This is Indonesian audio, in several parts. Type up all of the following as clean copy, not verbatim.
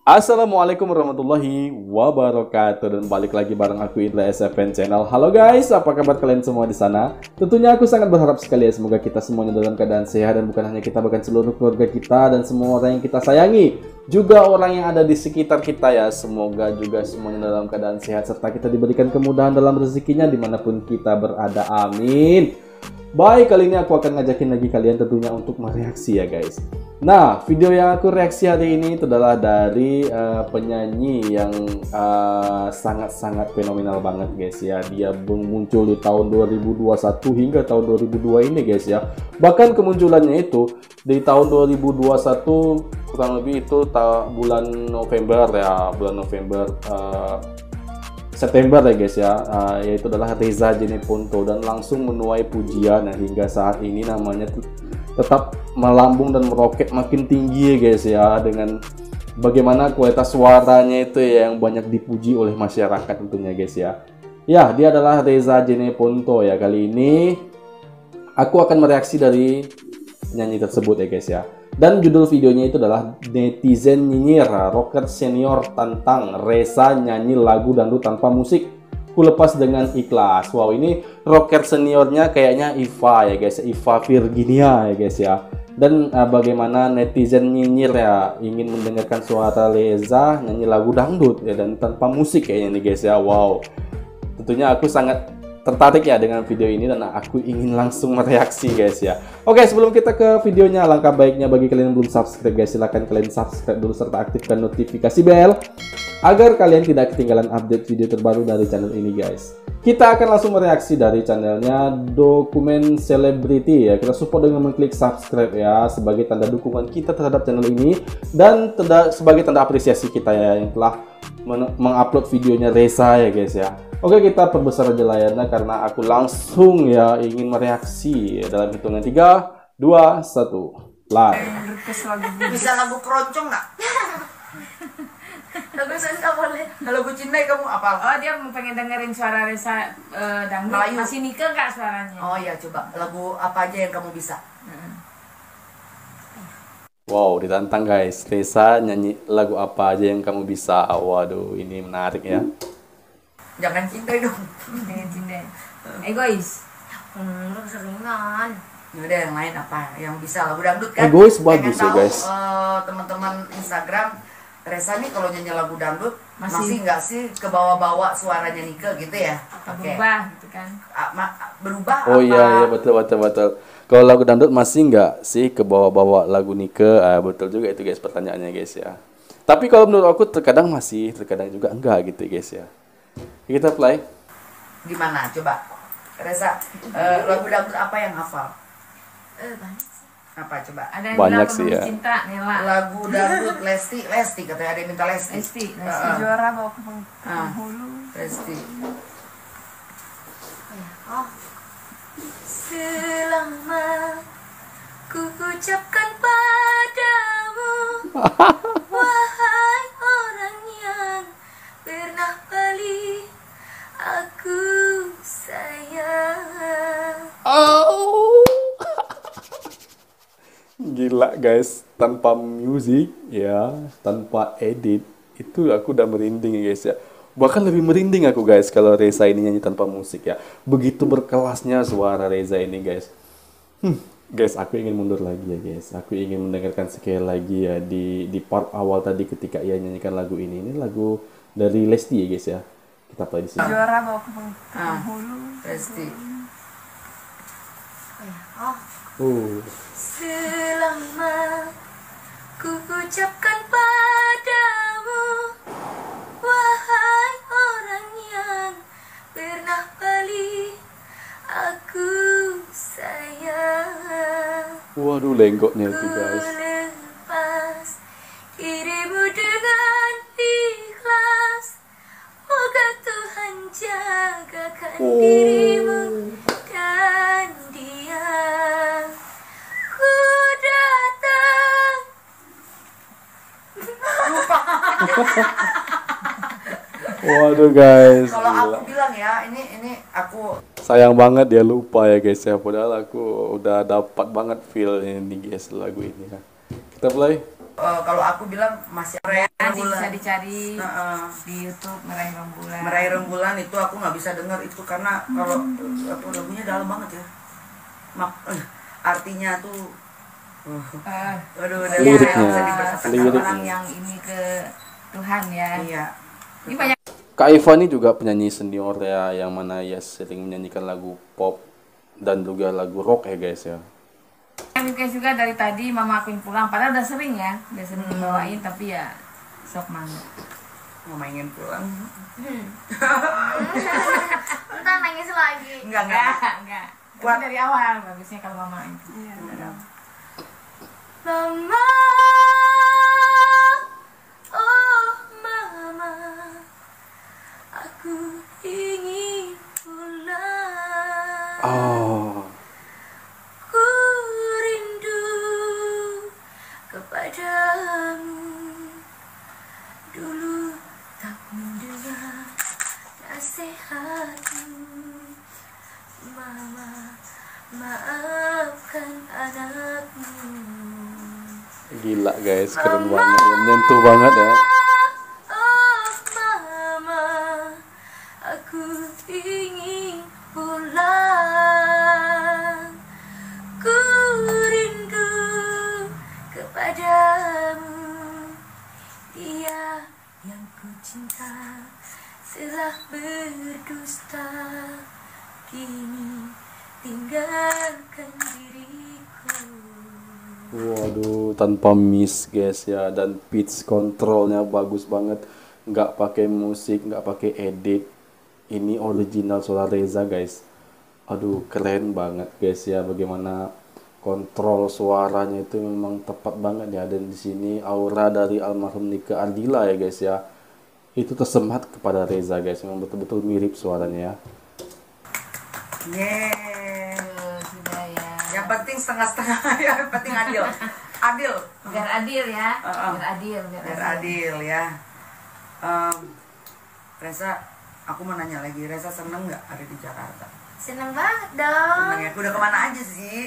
Assalamualaikum warahmatullahi wabarakatuh, dan balik lagi bareng aku Indra SFN Channel. Halo guys, apa kabar kalian semua di sana? Tentunya aku sangat berharap sekali ya, semoga kita semuanya dalam keadaan sehat, dan bukan hanya kita, bahkan seluruh keluarga kita dan semua orang yang kita sayangi, juga orang yang ada di sekitar kita ya. Semoga juga semuanya dalam keadaan sehat, serta kita diberikan kemudahan dalam rezekinya dimanapun kita berada. Amin. Baik, kali ini aku akan ngajakin lagi kalian tentunya untuk mereaksi ya guys. Nah, video yang aku reaksi hari ini itu adalah dari penyanyi yang sangat-sangat fenomenal banget guys ya. Dia muncul di tahun 2021 hingga tahun 2002 ini guys ya. Bahkan kemunculannya itu di tahun 2021 kurang lebih itu bulan November ya, September ya guys ya, yaitu adalah Reza Jeneponto, dan langsung menuai pujian. Nah, hingga saat ini namanya tetap melambung dan meroket makin tinggi ya guys ya, dengan bagaimana kualitas suaranya itu ya, yang banyak dipuji oleh masyarakat tentunya guys ya. Ya, dia adalah Reza Jeneponto ya. Kali ini aku akan mereaksi dari penyanyi tersebut ya guys ya. Dan judul videonya itu adalah Netizen Nyinyir, rocker senior tantang Reza nyanyi lagu dangdut tanpa musik, ku lepas dengan ikhlas. Wow, ini rocker seniornya kayaknya Iva ya guys, Iva Virginia ya guys ya. Dan bagaimana netizen nyinyir ya, ingin mendengarkan suara Reza nyanyi lagu dangdut ya, dan tanpa musik kayaknya nih guys ya. Wow, tentunya aku sangat tertarik ya dengan video ini, dan aku ingin langsung mereaksi guys ya. Oke, sebelum kita ke videonya, alangkah baiknya bagi kalian yang belum subscribe guys, silahkan kalian subscribe dulu serta aktifkan notifikasi bel agar kalian tidak ketinggalan update video terbaru dari channel ini guys. Kita akan langsung mereaksi dari channelnya Dokumen Selebriti ya. Kita support dengan mengklik subscribe ya, sebagai tanda dukungan kita terhadap channel ini, dan sebagai tanda apresiasi kita ya, yang telah mengupload videonya Reza ya guys ya. Oke, kita perbesar aja layarnya karena aku langsung ya ingin mereaksi ya, dalam hitungan 3, 2, 1, play. Bisa lagu keroncong nggak? Lagu Sunda boleh. Lagu Cindai kamu apa? Oh, dia mau pengen dengerin suara Reza dangdut. Melayu. Masih nikah nggak suaranya? Oh iya, coba lagu apa aja yang kamu bisa? Wow, ditantang guys, Reza nyanyi lagu apa aja yang kamu bisa. Waduh, ini menarik ya. Jangan Cindai dong. Pengen cinta. Egois. Seringan. Yaudah, yang lain apa? Yang bisa lagu dangdut kan? Egois bagus ya guys. Teman-teman Instagram, Reza nih kalau nyanyi lagu dangdut masih Masih. nggak sih ke bawah-bawah suaranya Nike gitu ya? Oke. Berubah gitu kan. Berubah Oh apa? iya, betul. Kalau lagu dangdut masih nggak sih ke bawah-bawah lagu Nike? Betul juga itu guys pertanyaannya guys ya. Tapi kalau menurut aku terkadang masih, terkadang juga enggak gitu guys ya. Kita play. Gimana? Coba Reza, lagu dangdut apa yang hafal? Banyak sih. Apa coba? Ada yang Banyak bilang sih penuh ya. cinta, Nela. Lagu dangdut Lesti katanya ada yang minta Lesti. Lesti Juara bawa ke Ah. penghulu. Lesti. Selama ku ucapkan padamu, wahai orang yang pernah balik aku sayang. Oh. Gila guys, tanpa musik ya, tanpa edit, itu aku udah merinding ya guys ya. Bahkan lebih merinding aku guys kalau Reza ini nyanyi tanpa musik ya. Begitu berkelasnya suara Reza ini guys. Guys, aku ingin mundur lagi ya guys. Aku ingin mendengarkan sekali lagi ya di part awal tadi ketika ia nyanyikan lagu ini. Ini lagu dari Lesti ya guys ya. Kita play di sini. Juara bawa ke penghulu. Lesti. Selama ku ucapkan padamu, wahai orang yang pernah balik aku sayang. Waduh, lenggoknya itu guys. Ku lepas dirimu dengan ikhlas, moga Tuhan jagakan dirimu dan dia. Ku datang. Waduh guys. Kalau Gila. aku bilang ya, ini aku Sayang banget dia lupa ya guys ya. Padahal aku udah dapat banget feel ini guys lagu ini ya. Kita play. kalau aku bilang masih Nanti bisa dicari di YouTube Meraih Rembulan. Meraih Rembulan itu aku nggak bisa dengar itu karena kalau lagunya dalam banget ya. Artinya tuh aduh, liriknya. Orang yang ini ke Tuhan ya. Iya. Ini banyak. Kak Eva ini juga penyanyi senior ya, yang mana ya sering menyanyikan lagu pop dan juga lagu rock ya guys ya. Request juga dari tadi mama akuin pulang, padahal udah sering ya, udah sering dibawain tapi ya sok mangga. Mama ingin pulang. Entar nangis lagi. Enggak. Buat dari awal bagusnya kalau mama itu. Mama, oh mama, aku ingin pulang. Oh, Ku rindu kepadamu. Dulu tak mendengar nasihatmu. Mama, maafkan anakmu. gila guys, keren banget, menyentuh banget ya. Oh mama, aku ingin pulang. Ku rindu kepadamu. Dia yang ku cinta telah berdusta. Kini tinggalkan diriku. Waduh, tanpa miss guys ya, dan pitch controlnya bagus banget, nggak pakai musik, nggak pakai edit. Ini original suara Reza guys. Aduh, keren banget guys ya, bagaimana kontrol suaranya itu memang tepat banget ya. Dan di sini aura dari almarhum Nika Ardila ya guys ya, itu tersemat kepada Reza guys, memang betul-betul mirip suaranya ya. Sudah ya. Yang penting setengah-setengah, yang penting adil. Adil. Biar adil ya. Biar adil ya. Reza, aku mau nanya lagi, Reza seneng nggak ada di Jakarta? Seneng banget dong. Seneng ya, udah kemana aja sih?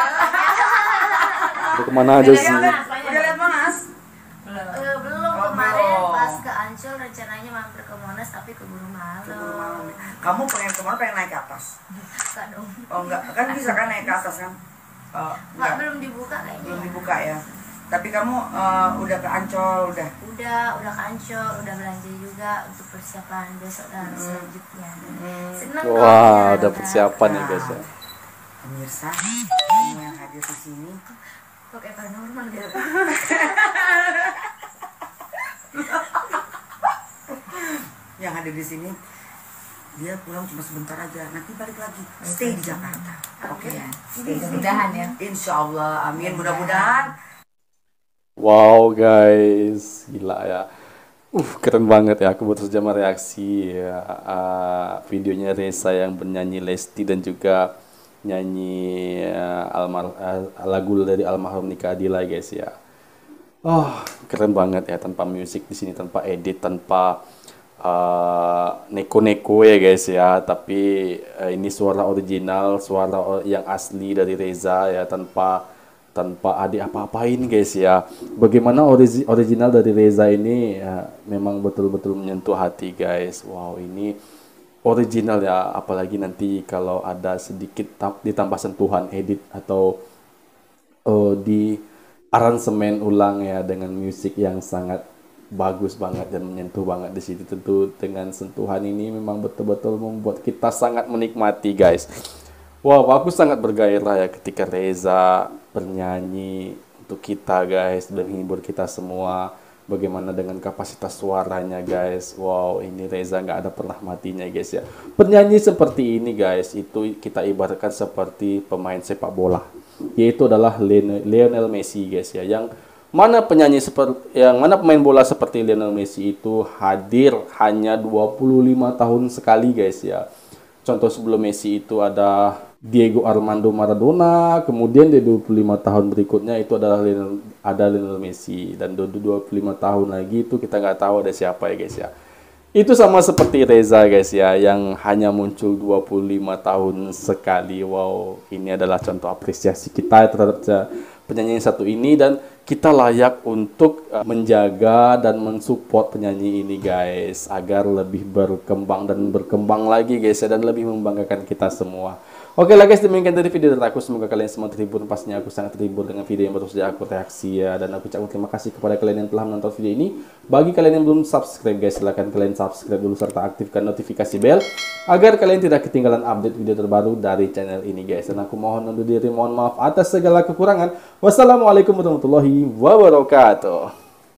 Udah kemana aja sih? Udah lihat Monas? Belum Oh, kemarin belum. pas ke Ancol rencananya mampir ke Monas tapi keburu malam. Kamu pengen kemana? Pengen naik ke atas? Enggak dong. Oh enggak, kan bisa kan naik ke atas kan? Enggak, Enggak, belum dibuka kayaknya. belum dibuka ya. Tapi kamu udah ke Ancol, udah? Udah ke Ancol, udah belanja juga untuk persiapan besok dan selanjutnya. Seneng dong Wah, jalan-jalan. ada persiapan nih guys ya. Pemirsa, semua yang hadir di sini Kok kayak paranormal gitu. yang hadir di sini dia pulang cuma sebentar aja, nanti balik lagi stay di Jakarta. Oke. Mudah-mudahan ya. Insya Allah, amin. Mudah-mudahan. Wow guys, gila ya. Keren banget ya. Aku baru saja mereaksi ya, videonya Reza yang bernyanyi Lesti dan juga nyanyi lagu dari almarhum Nika Ardila guys ya. Keren banget ya, tanpa musik di sini, tanpa edit, tanpa neko-neko ya guys ya. Tapi ini suara original, suara yang asli dari Reza ya, tanpa ada apa-apain guys ya. Bagaimana original dari Reza ini ya, memang betul-betul menyentuh hati guys. Wow, ini original ya, apalagi nanti kalau ada sedikit ditambah sentuhan edit atau di aransemen ulang ya, dengan musik yang sangat bagus banget dan menyentuh banget di situ. Tentu dengan sentuhan ini memang betul-betul membuat kita sangat menikmati guys. Wow, aku sangat bergairah ya ketika Reza bernyanyi untuk kita guys, dan menghibur kita semua. Bagaimana dengan kapasitas suaranya guys. Wow, ini Reza nggak ada pernah matinya guys ya. Penyanyi seperti ini guys, itu kita ibaratkan seperti pemain sepak bola, yaitu adalah Lionel Messi guys ya. Yang mana pemain bola seperti Lionel Messi itu hadir hanya 25 tahun sekali guys ya. Contoh sebelum Messi itu ada Diego Armando Maradona, kemudian di 25 tahun berikutnya itu adalah Lionel Messi, dan 25 tahun lagi itu kita nggak tahu ada siapa ya guys ya. Itu sama seperti Reza guys ya, yang hanya muncul 25 tahun sekali. Wow, ini adalah contoh apresiasi kita terhadap penyanyi yang satu ini, dan kita layak untuk menjaga dan mensupport penyanyi ini guys, agar lebih berkembang dan berkembang lagi guys ya, dan lebih membanggakan kita semua. Oke lah guys, demikian dari video dari aku. Semoga kalian semua terhibur. Pastinya aku sangat terhibur dengan video yang baru saja aku reaksi ya. Dan aku ucapkan terima kasih kepada kalian yang telah menonton video ini. Bagi kalian yang belum subscribe guys, silahkan kalian subscribe dulu serta aktifkan notifikasi bell agar kalian tidak ketinggalan update video terbaru dari channel ini guys. Dan aku mohon undur diri, mohon maaf atas segala kekurangan. Wassalamualaikum warahmatullahi wabarakatuh.